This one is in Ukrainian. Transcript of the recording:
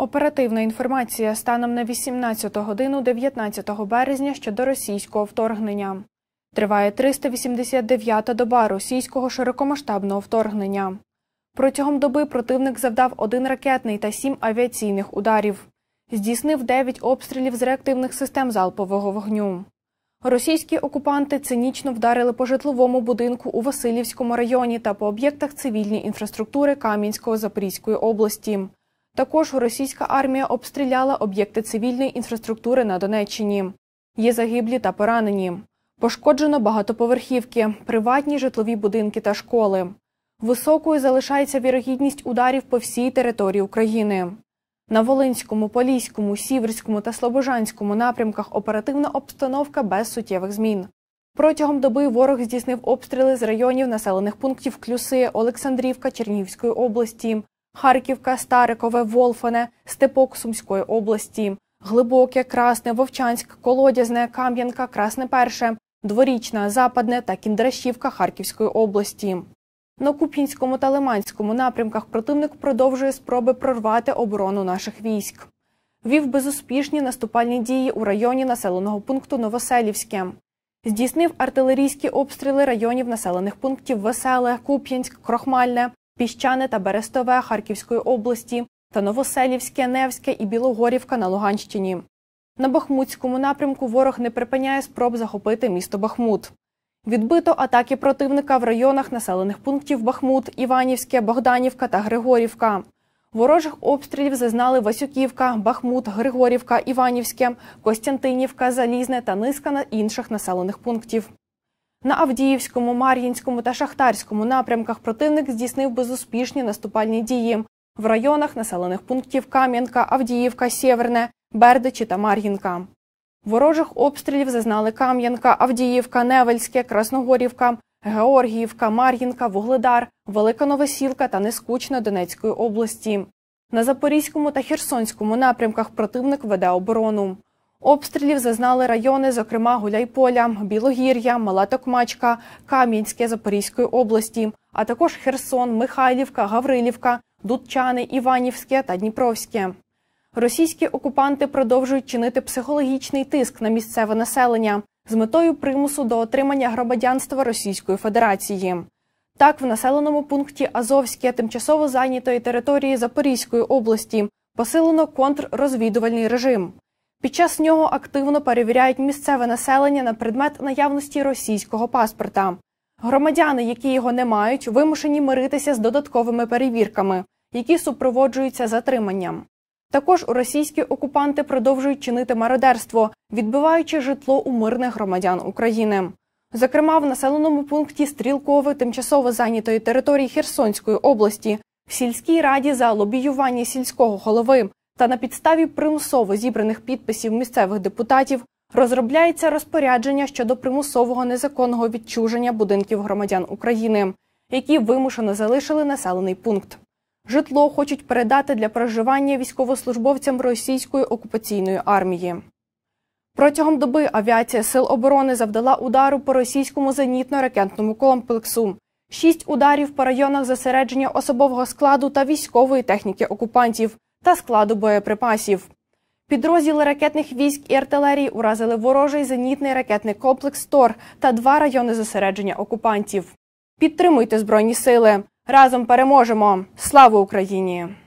Оперативна інформація станом на 18 годину 19 березня щодо російського вторгнення. Триває 389-та доба російського широкомасштабного вторгнення. Протягом доби противник завдав 1 ракетний та 7 авіаційних ударів. Здійснив 9 обстрілів з реактивних систем залпового вогню. Російські окупанти цинічно вдарили по житловому будинку у Василівському районі та по об'єктах цивільної інфраструктури Кам'янсько-Запорізької області. Також російська армія обстріляла об'єкти цивільної інфраструктури на Донеччині. Є загиблі та поранені. Пошкоджено багатоповерхівки, приватні житлові будинки та школи. Високою залишається вірогідність ударів по всій території України. На Волинському, Поліському, Сіверському та Слобожанському напрямках оперативна обстановка без суттєвих змін. Протягом доби ворог здійснив обстріли з районів населених пунктів Клюси, Олександрівка Чернігівської області, Харківка, Старикове, Волфане, Степок Сумської області, Глибоке, Красне, Вовчанськ, Колодязне, Кам'янка, Красне Перше, Дворічна, Западне та Кіндрашівка Харківської області. На Куп'янському та Лиманському напрямках противник продовжує спроби прорвати оборону наших військ. Вів безуспішні наступальні дії у районі населеного пункту Новоселівське. Здійснив артилерійські обстріли районів населених пунктів Веселе, Куп'янськ, Крохмальне, Піщане та Берестове Харківської області та Новоселівське, Невське і Білогорівка на Луганщині. На Бахмутському напрямку ворог не припиняє спроб захопити місто Бахмут. Відбито атаки противника в районах населених пунктів Бахмут, Іванівське, Богданівка та Григорівка. Ворожих обстрілів зазнали Васюківка, Бахмут, Григорівка, Іванівське, Костянтинівка, Залізне та низка інших населених пунктів. На Авдіївському, Мар'їнському та Шахтарському напрямках противник здійснив безуспішні наступальні дії в районах населених пунктів Кам'янка, Авдіївка, Сєверне, Бердичі та Мар'їнка. Ворожих обстрілів зазнали Кам'янка, Авдіївка, Невельське, Красногорівка, Георгіївка, Мар'їнка, Вугледар, Велика Новосілка та Нескучне Донецької області. На Запорізькому та Херсонському напрямках противник веде оборону. Обстрілів зазнали райони, зокрема Гуляйполя, Білогір'я, Мала Токмачка, Кам'янське Запорізької області, а також Херсон, Михайлівка, Гаврилівка, Дудчани, Іванівське та Дніпровське. Російські окупанти продовжують чинити психологічний тиск на місцеве населення з метою примусу до отримання громадянства Російської Федерації. Так, в населеному пункті Азовське тимчасово зайнятої території Запорізької області посилено контррозвідувальний режим. Під час нього активно перевіряють місцеве населення на предмет наявності російського паспорта. Громадяни, які його не мають, вимушені миритися з додатковими перевірками, які супроводжуються затриманням. Також російські окупанти продовжують чинити мародерство, відбиваючи житло у мирних громадян України. Зокрема, в населеному пункті Стрілкове тимчасово зайнятої території Херсонської області в сільській раді за лобіювання сільського голови та на підставі примусово зібраних підписів місцевих депутатів розробляється розпорядження щодо примусового незаконного відчуження будинків громадян України, які вимушено залишили населений пункт. Житло хочуть передати для проживання військовослужбовцям російської окупаційної армії. Протягом доби авіація Сил оборони завдала удару по російському зенітно-ракетному комплексу. 6 ударів по районах зосередження особового складу та військової техніки окупантів та складу боєприпасів. Підрозділи ракетних військ і артилерії уразили ворожий зенітний ракетний комплекс «Тор» та 2 райони зосередження окупантів. Підтримуйте Збройні сили! Разом переможемо! Слава Україні!